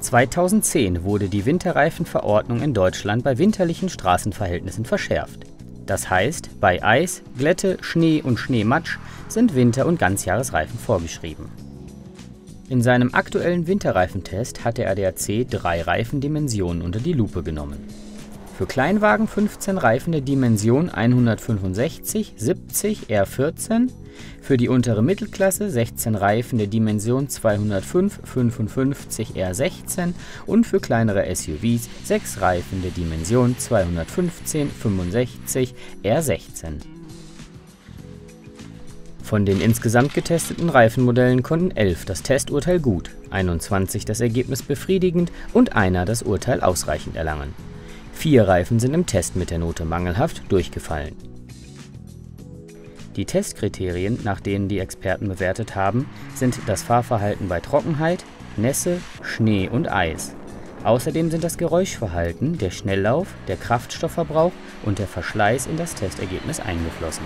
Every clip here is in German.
2010 wurde die Winterreifenverordnung in Deutschland bei winterlichen Straßenverhältnissen verschärft. Das heißt, bei Eis, Glätte, Schnee und Schneematsch sind Winter- und Ganzjahresreifen vorgeschrieben. In seinem aktuellen Winterreifentest hat der ADAC 3 Reifendimensionen unter die Lupe genommen. Für Kleinwagen 15 Reifen der Dimension 165/70 R14, für die untere Mittelklasse 16 Reifen der Dimension 205/55 R16 und für kleinere SUVs 6 Reifen der Dimension 215/65 R16. Von den insgesamt getesteten Reifenmodellen konnten 11 das Testurteil gut, 21 das Ergebnis befriedigend und einer das Urteil ausreichend erlangen. 4 Reifen sind im Test mit der Note mangelhaft durchgefallen. Die Testkriterien, nach denen die Experten bewertet haben, sind das Fahrverhalten bei Trockenheit, Nässe, Schnee und Eis. Außerdem sind das Geräuschverhalten, der Schnelllauf, der Kraftstoffverbrauch und der Verschleiß in das Testergebnis eingeflossen.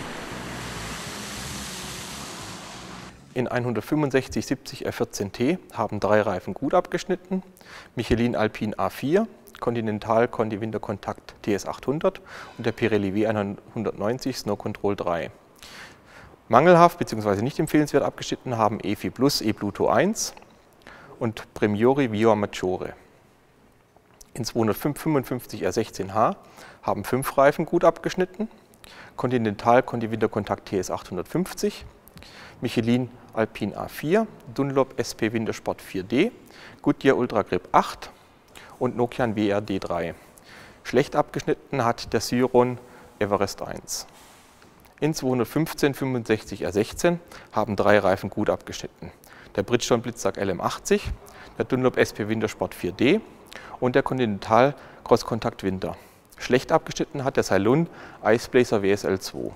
In 165/70 R14T haben 3 Reifen gut abgeschnitten, Michelin Alpine A4, Continental Conti Winterkontakt TS800 und der Pirelli W190 Snow Control 3. Mangelhaft bzw. nicht empfehlenswert abgeschnitten haben EFI Plus eBluto 1 und Premiori Vioa Maggiore. In 255 R16H haben 5 Reifen gut abgeschnitten, Continental Conti Winterkontakt TS850, Michelin Alpine A4, Dunlop SP Wintersport 4D, Goodyear Ultra Grip 8 und Nokian WRD3. Schlecht abgeschnitten hat der Syron Everest 1. In 215/65 R16 haben 3 Reifen gut abgeschnitten. Der Bridgestone Blitzsack LM80, der Dunlop SP Wintersport 4D und der Continental Cross Contact Winter. Schlecht abgeschnitten hat der Ceylon Iceblazer WSL 2.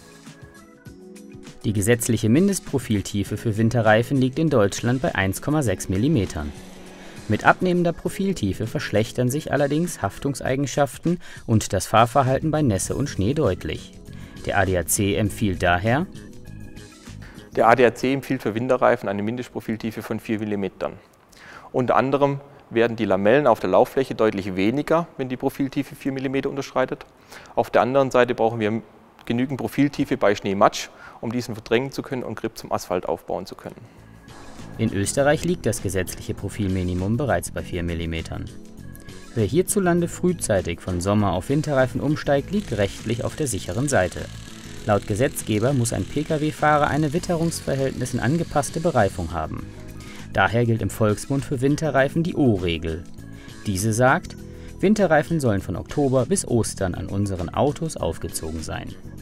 Die gesetzliche Mindestprofiltiefe für Winterreifen liegt in Deutschland bei 1,6 mm. Mit abnehmender Profiltiefe verschlechtern sich allerdings Haftungseigenschaften und das Fahrverhalten bei Nässe und Schnee deutlich. Der ADAC empfiehlt daher: Der ADAC empfiehlt für Winterreifen eine Mindestprofiltiefe von 4 mm. Unter anderem werden die Lamellen auf der Lauffläche deutlich weniger, wenn die Profiltiefe 4 mm unterschreitet. Auf der anderen Seite brauchen wir genügend Profiltiefe bei Schneematsch, um diesen verdrängen zu können und Grip zum Asphalt aufbauen zu können. In Österreich liegt das gesetzliche Profilminimum bereits bei 4 mm. Wer hierzulande frühzeitig von Sommer- auf Winterreifen umsteigt, liegt rechtlich auf der sicheren Seite. Laut Gesetzgeber muss ein Pkw-Fahrer eine Witterungsverhältnissen angepasste Bereifung haben. Daher gilt im Volksmund für Winterreifen die O-Regel. Diese sagt: Winterreifen sollen von Oktober bis Ostern an unseren Autos aufgezogen sein.